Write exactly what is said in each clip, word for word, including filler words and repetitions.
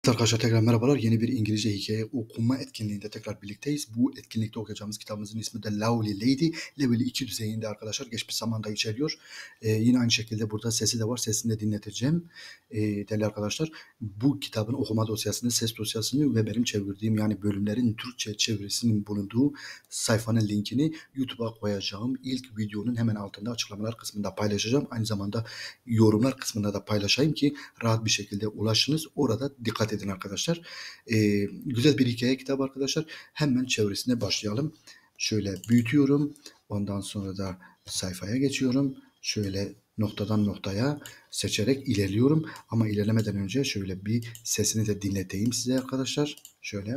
Arkadaşlar tekrar merhabalar. Yeni bir İngilizce hikaye okuma etkinliğinde tekrar birlikteyiz. Bu etkinlikte okuyacağımız kitabımızın ismi de Lovely Lady. Level iki düzeyinde arkadaşlar. Geçmiş zamanda içeriyor. Ee, yine aynı şekilde burada sesi de var. Sesini de dinleteceğim. Ee, değerli arkadaşlar, bu kitabın okuma dosyasını, ses dosyasını ve benim çevirdiğim yani bölümlerin Türkçe çevirisinin bulunduğu sayfanın linkini YouTube'a koyacağım. İlk videonun hemen altında açıklamalar kısmında paylaşacağım. Aynı zamanda yorumlar kısmında da paylaşayım ki rahat bir şekilde ulaşınız. Orada dikkat edin arkadaşlar. Ee, güzel bir hikaye kitabı arkadaşlar. Hemen çevirisine başlayalım. Şöyle büyütüyorum. Ondan sonra da sayfaya geçiyorum. Şöyle noktadan noktaya seçerek ilerliyorum. Ama ilerlemeden önce şöyle bir sesini de dinleteyim size arkadaşlar. Şöyle.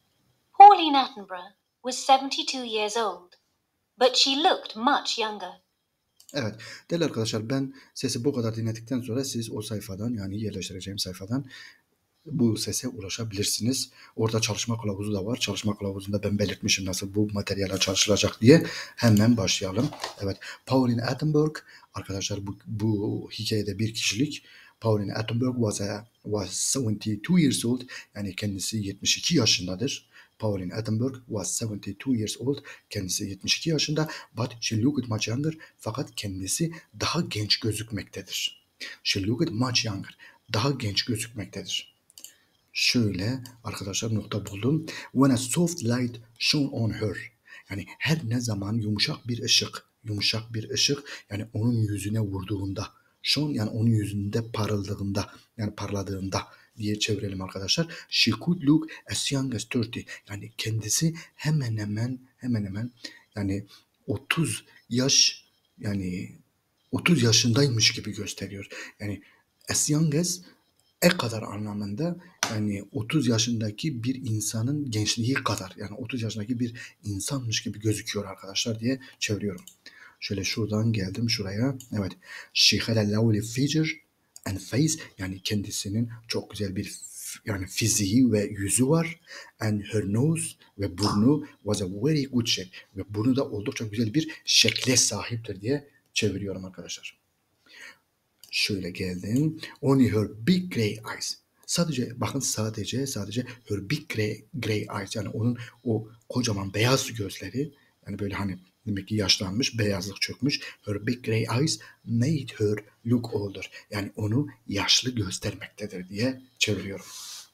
Pauline Attenborough was seventy-two years old, but she looked much younger. Evet, değerli arkadaşlar, ben sesi bu kadar dinledikten sonra siz o sayfadan, yani yerleştireceğim sayfadan bu sese ulaşabilirsiniz. Orada çalışma kılavuzu da var. Çalışma kılavuzunda ben belirtmişim nasıl bu materyale çalışılacak diye. Hemen başlayalım. Evet, Pauline Attenborough arkadaşlar, bu, bu hikayede bir kişilik. Pauline Attenborough was, a, was seventy-two years old, yani kendisi yetmiş iki yaşındadır. Pauline Attenborough was seventy-two years old, kendisi yetmiş iki yaşında, but she looked much younger, fakat kendisi daha genç gözükmektedir. She looked much younger, daha genç gözükmektedir. Şöyle arkadaşlar nokta buldum. When a soft light shone on her. Yani her ne zaman yumuşak bir ışık, yumuşak bir ışık yani onun yüzüne vurduğunda. Shone yani onun yüzünde parıldığında, yani parladığında diye çevirelim arkadaşlar. She could look as young as thirty. Yani kendisi hemen hemen hemen hemen yani otuz yaş, yani otuz yaşındaymış gibi gösteriyor. Yani as young as e kadar anlamında, yani otuz yaşındaki bir insanın gençliği kadar, yani otuz yaşındaki bir insanmış gibi gözüküyor arkadaşlar diye çeviriyorum. Şöyle şuradan geldim şuraya. Evet. She had a lovely figure and face, yani kendisinin çok güzel bir yani fiziği ve yüzü var. And her nose, ve burnu was a very good shape, ve burnu da oldukça güzel bir şekle sahiptir diye çeviriyorum arkadaşlar. Şöyle geldim. Only her big grey eyes. Sadece bakın sadece sadece her big grey, grey eyes, yani onun o kocaman beyaz gözleri, yani böyle hani demek ki yaşlanmış, beyazlık çökmüş. Her big grey eyes made her look older. Yani onu yaşlı göstermektedir diye çeviriyorum.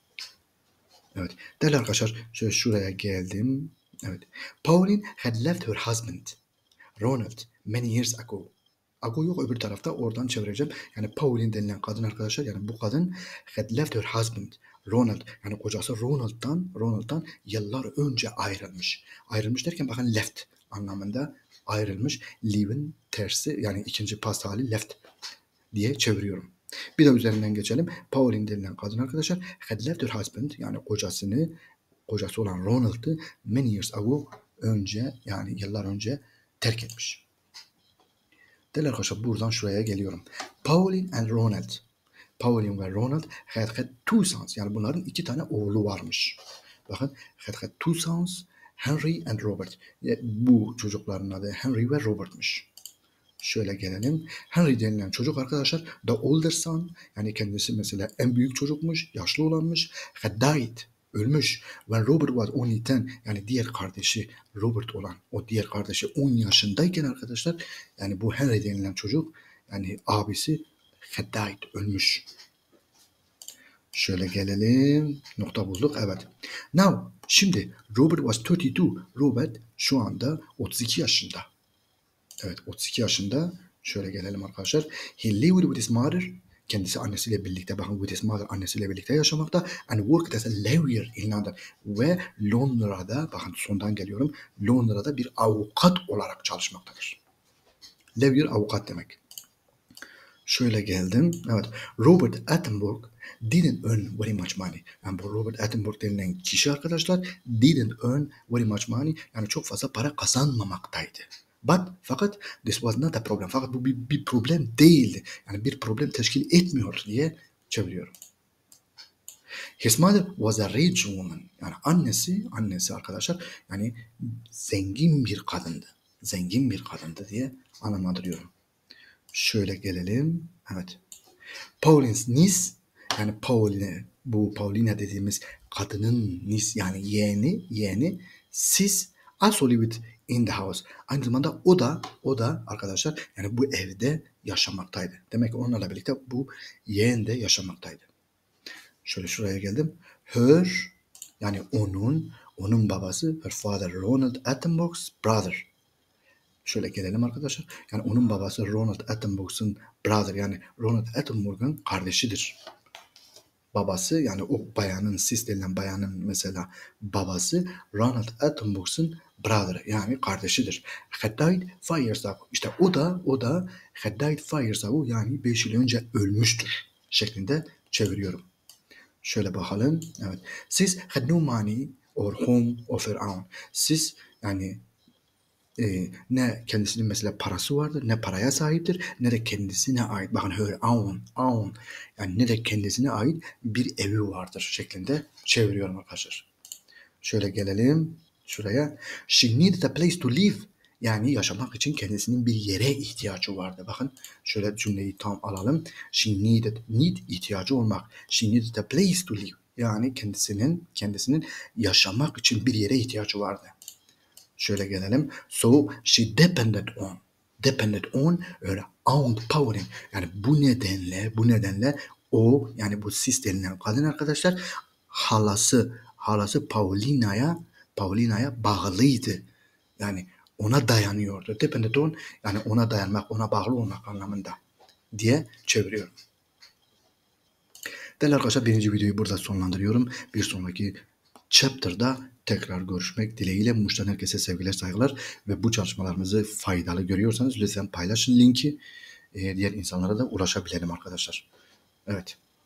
Evet. Değerli arkadaşlar, şöyle şuraya geldim. Evet. Pauline had left her husband Ronald many years ago. Ago yok, öbür tarafta, oradan çevireceğim. Yani Pauline denilen kadın arkadaşlar, yani bu kadın had left her husband Ronald, yani kocası Ronald'dan Ronald'dan yıllar önce ayrılmış. Ayrılmış derken bakın left anlamında ayrılmış. Leave'in tersi, yani ikinci pas hali left diye çeviriyorum. Bir de üzerinden geçelim. Pauline denilen kadın arkadaşlar had left her husband, yani kocasını kocası olan Ronald'ı many years ago, önce, yani yıllar önce terk etmiş. Değerli arkadaşlar, buradan şuraya geliyorum. Pauline and Ronald. Pauline ve Ronald had had two sons. Yani bunların iki tane oğlu varmış. Bakın, had had two sons, Henry and Robert. Bu çocukların adı Henry ve Robert'mış. Şöyle gelelim. Henry denilen çocuk arkadaşlar, the older son, yani kendisi mesela en büyük çocukmuş, yaşlı olanmış. Had died, ölmüş. When Robert was only ten, yani diğer kardeşi Robert olan o diğer kardeşi on yaşındayken arkadaşlar, yani bu Henry denilen çocuk, yani abisi had died, ölmüş. Şöyle gelelim. Nokta bulduk. Evet. Now, şimdi Robert was thirty-two. Robert şu anda otuz iki yaşında. Evet, otuz iki yaşında. Şöyle gelelim arkadaşlar. He lived with his mother. Kendisi annesiyle birlikte, bakın, with his mother, annesiyle birlikte yaşamakta. And worked as a lawyer in London. Ve Londra'da, bakın sondan geliyorum, Londra'da bir avukat olarak çalışmaktadır. Lawyer, avukat demek. Şöyle geldim. Evet. Robert Attenborough didn't earn very much money. Yani bu Robert Attenborough denilen kişi arkadaşlar didn't earn very much money. Yani çok fazla para kazanmamaktaydı. But, fakat this was not a problem. Fakat bu bir, bir problem değildi. Yani bir problem teşkil etmiyor diye çeviriyorum. His mother was a rich woman. Yani annesi, annesi arkadaşlar, yani zengin bir kadındı. Zengin bir kadındı diye anlamlandırıyorum. Şöyle gelelim. Evet. Pauline's niece, Yani Pauline, bu Paulina dediğimiz kadının nis yani yeğeni, yeğeni sis also live it in the house. Aynı zamanda o da o da arkadaşlar yani bu evde yaşamaktaydı. Demek ki onlarla birlikte bu yeğen de yaşamaktaydı. Şöyle şuraya geldim. Her yani onun onun babası her father Ronald Attenborough's brother. Şöyle gelelim arkadaşlar. Yani onun babası Ronald Attenborough'un brother yani Ronald Attenborough'un kardeşidir. Babası yani o bayanın sis denilen bayanın mesela babası Ronald Attenborough'un brother yani kardeşidir. Had died five years ago. İşte o da o da had died five years ago yani beş yıl önce ölmüştür şeklinde çeviriyorum. Şöyle bakalım. Evet. Siz had no money or home of her own. Siz yani e, ne kendisinin mesela parası vardır, ne paraya sahiptir, ne de kendisine ait. Bakın her own, own. Yani ne de kendisine ait bir evi vardır şeklinde çeviriyorum arkadaşlar. Şöyle gelelim şuraya. She needed a place to live. Yani yaşamak için kendisinin bir yere ihtiyacı vardı. Bakın şöyle cümleyi tam alalım. She needed, need ihtiyacı olmak. She needed a place to live. Yani kendisinin kendisinin yaşamak için bir yere ihtiyacı vardı. Şöyle gelelim. So she depended on depended on her own powering. Yani bu nedenle bu nedenle o yani bu sis denilen kadın arkadaşlar halası halası Paulina'ya Paulina'ya bağlıydı. Yani ona dayanıyordu. Depended on yani ona dayanmak, ona bağlı olmak anlamında diye çeviriyorum. Değerli arkadaşlar birinci videoyu burada sonlandırıyorum. Bir sonraki chapter'da tekrar görüşmek dileğiyle. Muş'tan herkese sevgiler, saygılar ve bu çalışmalarımızı faydalı görüyorsanız lütfen paylaşın linki. Diğer insanlara da ulaşabilelim arkadaşlar. Evet.